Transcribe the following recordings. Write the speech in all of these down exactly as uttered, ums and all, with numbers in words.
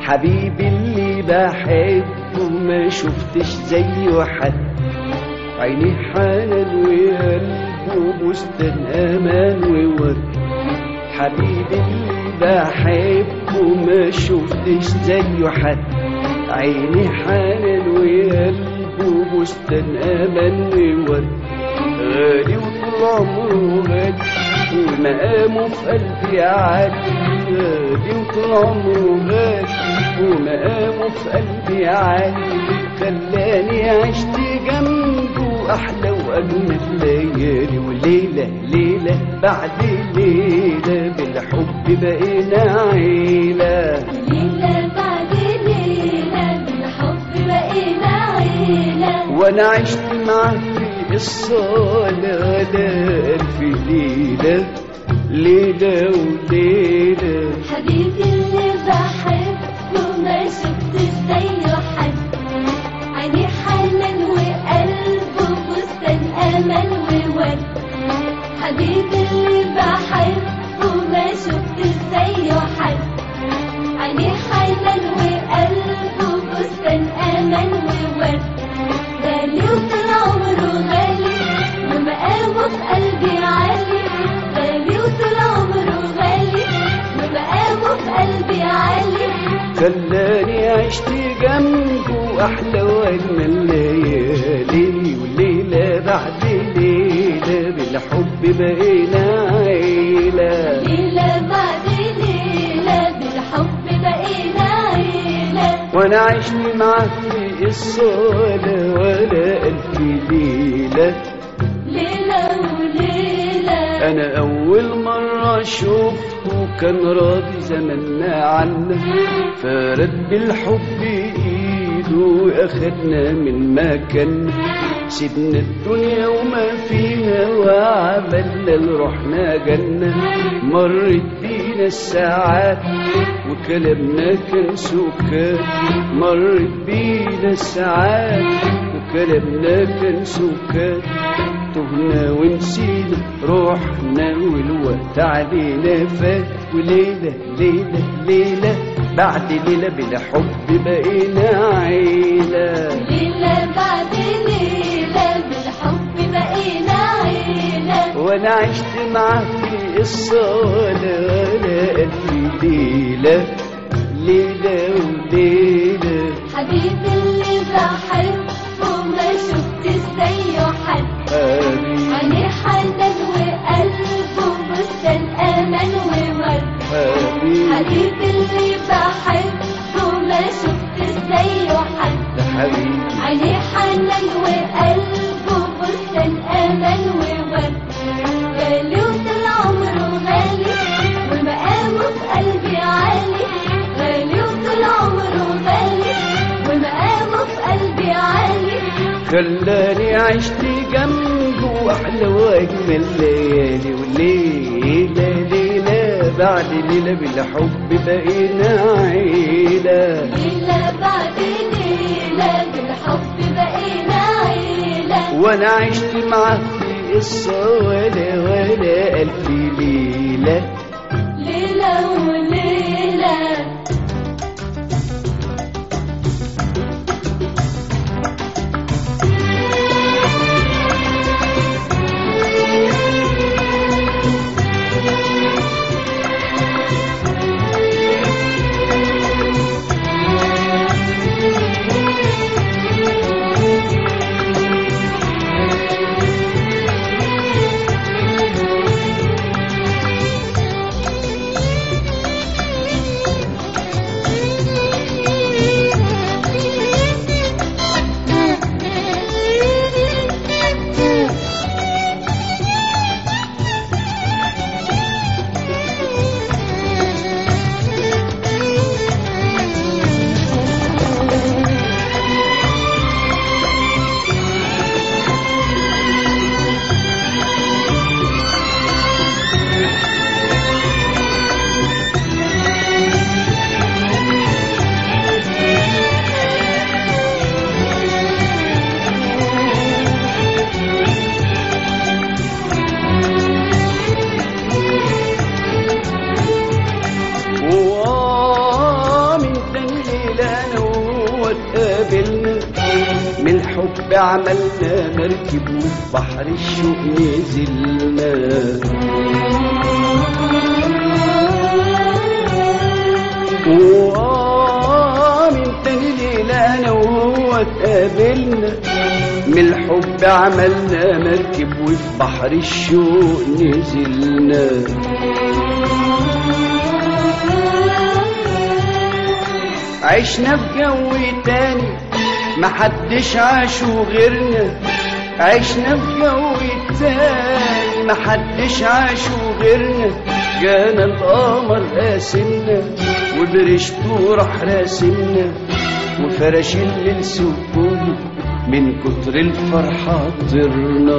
حبيبي اللي بحبه ما شفتش زيه حد، عيني حنان وقلبه بستان امان وورد. حبيبي اللي بحبه ما شفتش زيه حد، عيني حنان وقلبه بستان امان وورد. غالي وطول عمره غالي ومقامه في قلبي عالي، غالي وطول عمره غالي ومقامه في قلبي عالي. خلاني عشت جنبه أحلى وأجمل ليالي، وليلة ليلة بعد ليلة بالحب بقينا عيلة، ليلة بعد ليلة بالحب بقينا عيلة. وأنا عشت معاه في الصالة ألف ليلة، ليلة وليلة. حبيبي اللي بحبه ما شفتش زيه حد، عيني حنان وقلبه بستان أمل وورد. حبيبي اللي بحبه ما شفتش زيه حد، عيني حنان وقلبه بستان أمل وورد. غالي وطول عمره غالي ومقامه في قلبي عالي، غالي وطول عمره غالي ومقامه في قلبي عالي. خلاني عشت جنبه أحلى وأجمل ليالي، وليلة بعد ليلة بالحب بقينا عيلة، ليلة بعد ليلة بالحب بقينا عيلة. وأنا عشت معاه في الصالة ولا ألف ليلة، ليلة وليلة. أنا أول مرة شفته كان راضي زماننا عنا، فرد بالحب إيده وأخدنا من مكاننا. سيبنا الدنيا وما فيها وعملنا لروحنا جنة. مرت بينا الساعات وكلامنا كان سكات، مرت بينا الساعات وكلامنا كان سكات. تهنا ونسينا روحنا والوقت علينا فات، وليلة ليلة ليلة بعد ليلة بالحب بقينا عيلة، ليلة بعد ليلة بالحب بقينا عيلة. وانا عشت معاه في الصالة ولا ألف ليلة، ليلة وليلة. حبيبي اللي بحبه ما شفتش زيه حد، عيني حنان وقلبه بستان أمل وورد. حبيبي اللي بحبه ما شفتش زيه حد، عيني حنان وقلبه بستان أمل وورد. غالي وطول عمره غالي ومقامه في قلبي عالي، غالي وطول عمره غالي ومقامه في قلبي عالي. خلاني عشت جنبه أحلى وأجمل ليالي، وليلة ليلة بعد ليلة بالحب بقينا عيلة، ليلة بعد ليلة بالحب بقينا عيلة. وأنا عشت معاه في الصالة ولا ألف ليلة، ليلة وليلة. عملنا مركب وفي بحر الشوق نزلنا. وآه من تاني ليلة أنا وهو اتقابلنا، من الحب عملنا مركب وفي بحر الشوق نزلنا. عشنا في جو تاني محدش عاشوا غيرنا، عشنا في جو تاني محدش عاشوا غيرنا. جانا القمر قاسمنا وبرشته راح راسمنا، وفرش الليل سكون من كتر الفرحة طرنا.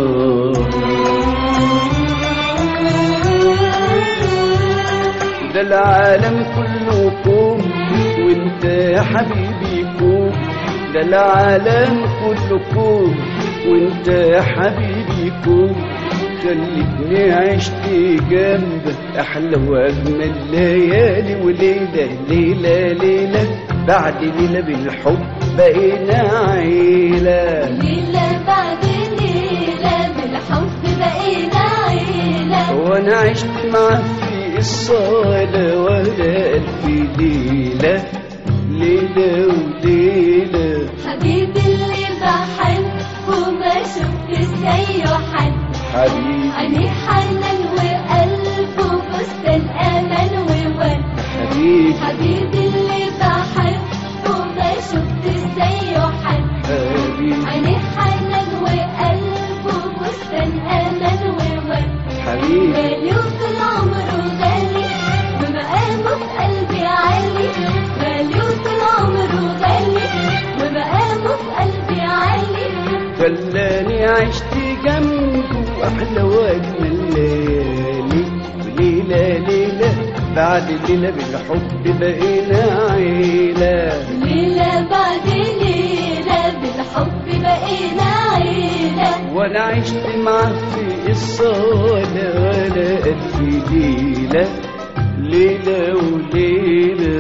ده العالم كله كوم وانت يا حبيبي كوم، ده العالم كله كوم وانت يا حبيبي كوم. خلتني عشت جنبك احلى واجمل ليالي وليله ليله ليله بعد ليله بالحب بقينا عيله. ليلة بعد ليلة بالحب بقينا عيلة. وانا عشت معاه في الصاله ولا الف ليله ليله وليله. حبيبي اللي بحبه ما شفت زيه حد، حبيبي عينيه حنان وقلبه بستان امان وورد. حبيبي حبيبي اللي بحبه ما شفت زيه حد، حبيبي عينيه حنان وقلبه بستان امان وورد. حبيبي غالي وطول عمره غالي ومقامه في قلبي عالي، غالي وطول عمره غالي ومقامه في قلبي عالي. خلاني عشت جنبه احلى واجمل ليالي وليله ليله بعد ليله بالحب بقينا عيله. ليلة بعد ليلة بالحب بقينا عيلة. وانا عشت معاه في الصاله ولا الف ليله ليله وليله.